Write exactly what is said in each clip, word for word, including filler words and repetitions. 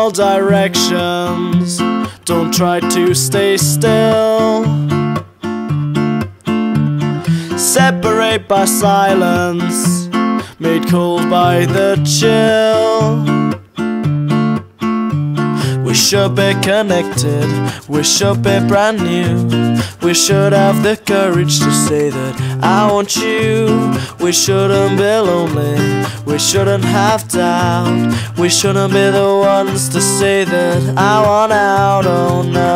all directions. Don't try to stay still. Separate by silence, made cold by the chill. We should be connected, we should be brand new. We should have the courage to say that I want you. We shouldn't be lonely, we shouldn't have doubt. We shouldn't be the ones to say that I want out, oh no.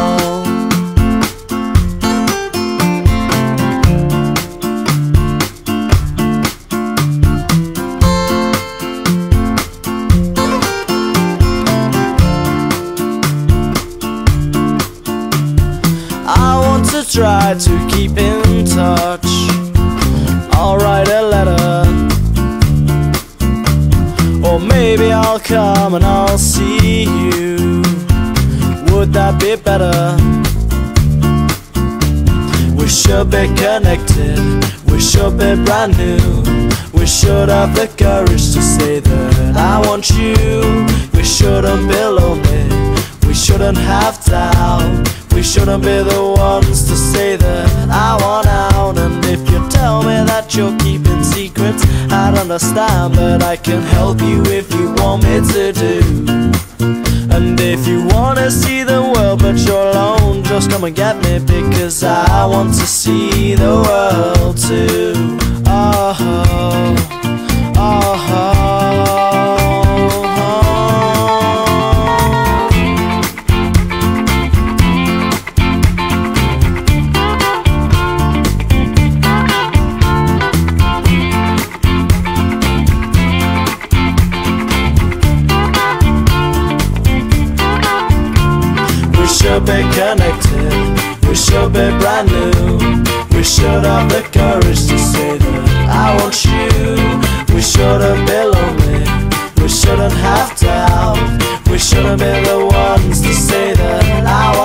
To try to keep in touch, I'll write a letter, or maybe I'll come and I'll see you. Would that be better? We should be connected, we should be brand new. We should have the courage to say that I want you. We shouldn't be lonely, we shouldn't have doubt. We shouldn't be the ones to say that I want out. And if you tell me that you're keeping secrets, I'd understand, but I can help you if you want me to do. And if you wanna see the world but you're alone, just come and get me, because I want to see the world too. Oh, oh, oh, oh. We should be connected, we should be brand new. We should have the courage to say that I want you. We shouldn't be lonely, we shouldn't have doubt. We shouldn't be the ones to say that I want